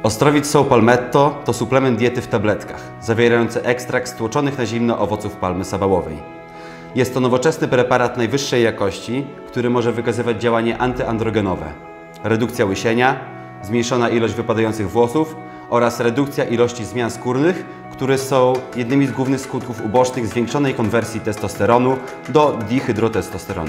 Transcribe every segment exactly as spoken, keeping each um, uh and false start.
Ostrowit Sow Palmetto to suplement diety w tabletkach, zawierający ekstrakt z tłoczonych na zimno owoców palmy sabałowej. Jest to nowoczesny preparat najwyższej jakości, który może wykazywać działanie antyandrogenowe, redukcja łysienia, zmniejszona ilość wypadających włosów oraz redukcja ilości zmian skórnych, które są jednymi z głównych skutków ubocznych zwiększonej konwersji testosteronu do dihydrotestosteronu.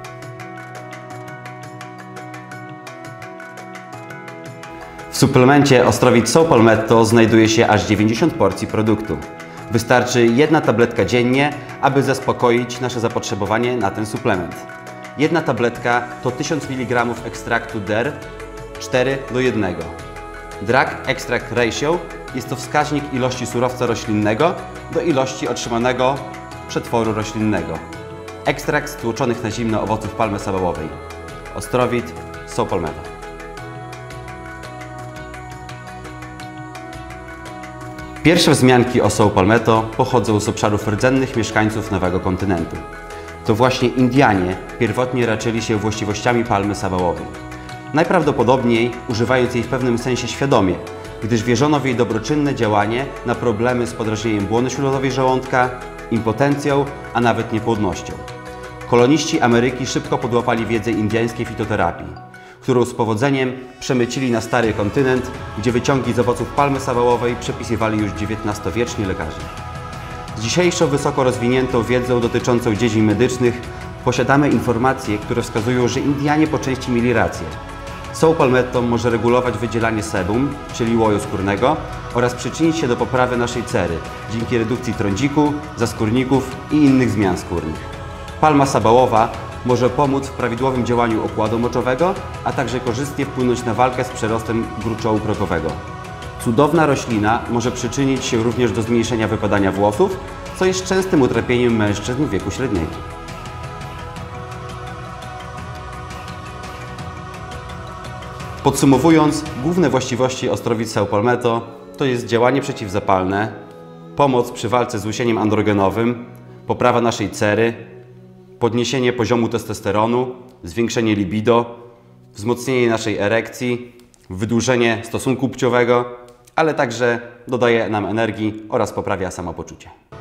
W suplemencie Ostrowit Sow Palmetto znajduje się aż dziewięćdziesiąt porcji produktu. Wystarczy jedna tabletka dziennie, aby zaspokoić nasze zapotrzebowanie na ten suplement. Jedna tabletka to tysiąc miligramów ekstraktu D E R cztery do jednego. Drug Extract Ratio jest to wskaźnik ilości surowca roślinnego do ilości otrzymanego przetworu roślinnego. Ekstrakt z tłoczonych na zimno owoców palmy sabałowej. Ostrowit Sow Palmetto. Pierwsze wzmianki o Sow Palmetto pochodzą z obszarów rdzennych mieszkańców nowego kontynentu. To właśnie Indianie pierwotnie raczyli się właściwościami palmy sabałowej. Najprawdopodobniej używając jej w pewnym sensie świadomie, gdyż wierzono w jej dobroczynne działanie na problemy z podrażnieniem błony śluzowej żołądka, impotencją, a nawet niepłodnością. Koloniści Ameryki szybko podłapali wiedzę indiańskiej fitoterapii, którą z powodzeniem przemycili na stary kontynent, gdzie wyciągi z owoców palmy sabałowej przepisywali już dziewiętnastowieczni lekarze. Z dzisiejszą wysoko rozwiniętą wiedzą dotyczącą dziedzin medycznych posiadamy informacje, które wskazują, że Indianie po części mieli rację. Sow Palmetto może regulować wydzielanie sebum, czyli łoju skórnego, oraz przyczynić się do poprawy naszej cery dzięki redukcji trądziku, zaskórników i innych zmian skórnych. Palma sabałowa może pomóc w prawidłowym działaniu układu moczowego, a także korzystnie wpłynąć na walkę z przerostem gruczołu krokowego. Cudowna roślina może przyczynić się również do zmniejszenia wypadania włosów, co jest częstym utrapieniem mężczyzn w wieku średniego. Podsumowując, główne właściwości Ostrowit Sow Palmetto to jest działanie przeciwzapalne, pomoc przy walce z łysieniem androgenowym, poprawa naszej cery, podniesienie poziomu testosteronu, zwiększenie libido, wzmocnienie naszej erekcji, wydłużenie stosunku płciowego, ale także dodaje nam energii oraz poprawia samopoczucie.